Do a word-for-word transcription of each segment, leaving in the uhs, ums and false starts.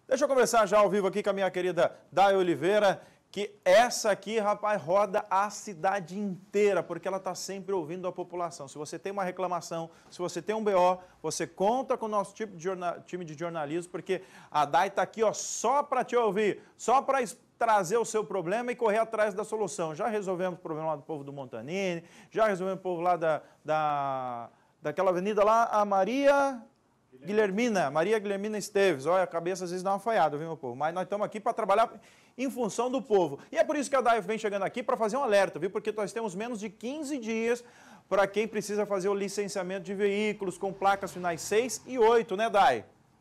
Deixa eu conversar já ao vivo aqui com a minha querida Day Oliveira, que essa aqui, rapaz, roda a cidade inteira, porque ela está sempre ouvindo a população. Se você tem uma reclamação, se você tem um B O, você conta com o nosso tipo de jornal, time de jornalismo, porque a Day está aqui ó, só para te ouvir, só para trazer o seu problema e correr atrás da solução. Já resolvemos o problema lá do povo do Montanini, já resolvemos o povo lá da, da, daquela avenida lá, a Maria... Guilhermina, Maria Guilhermina Esteves, olha, a cabeça às vezes dá uma falhada, viu, meu povo? Mas nós estamos aqui para trabalhar em função do povo. E é por isso que a Day vem chegando aqui para fazer um alerta, viu? Porque nós temos menos de quinze dias para quem precisa fazer o licenciamento de veículos com placas finais seis e oito, né, Day?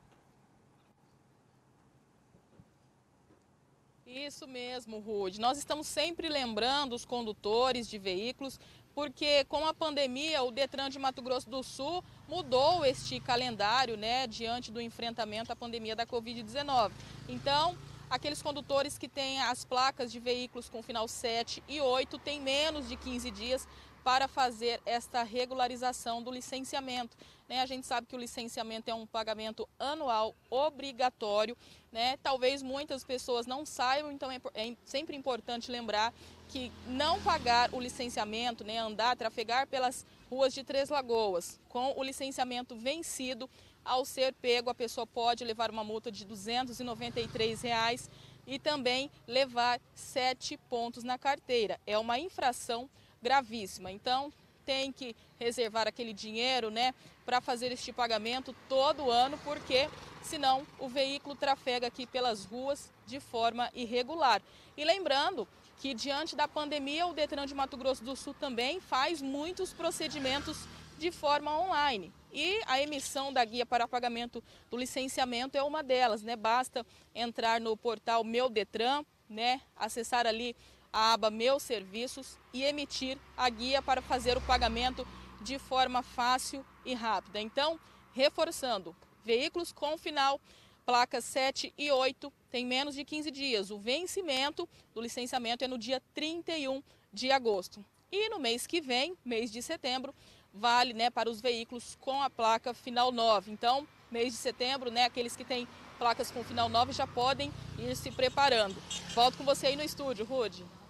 Isso mesmo, Rude. Nós estamos sempre lembrando os condutores de veículos, porque com a pandemia o Detran de Mato Grosso do Sul mudou este calendário, né, diante do enfrentamento à pandemia da Covid dezenove. Então, aqueles condutores que têm as placas de veículos com final sete e oito têm menos de quinze dias para fazer esta regularização do licenciamento. Né? A gente sabe que o licenciamento é um pagamento anual obrigatório, né? Talvez muitas pessoas não saibam, então é, é sempre importante lembrar que não pagar o licenciamento, né, andar, trafegar pelas ruas de Três Lagoas com o licenciamento vencido, ao ser pego a pessoa pode levar uma multa de duzentos e noventa e três reais e também levar sete pontos na carteira. É uma infração gravíssima, então tem que reservar aquele dinheiro, né, para fazer este pagamento todo ano, porque senão o veículo trafega aqui pelas ruas de forma irregular. E lembrando que diante da pandemia o Detran de Mato Grosso do Sul também faz muitos procedimentos de forma online. E a emissão da guia para pagamento do licenciamento é uma delas, né? Basta entrar no portal Meu Detran, né, acessar ali a aba Meus Serviços e emitir a guia para fazer o pagamento de forma fácil e rápida. Então, reforçando, veículos com final placas sete e oito tem menos de quinze dias. O vencimento do licenciamento é no dia trinta e um de agosto. E no mês que vem, mês de setembro, vale, né, para os veículos com a placa final nove. Então, mês de setembro, né, aqueles que têm placas com final nove já podem ir se preparando. Volto com você aí no estúdio, Rude.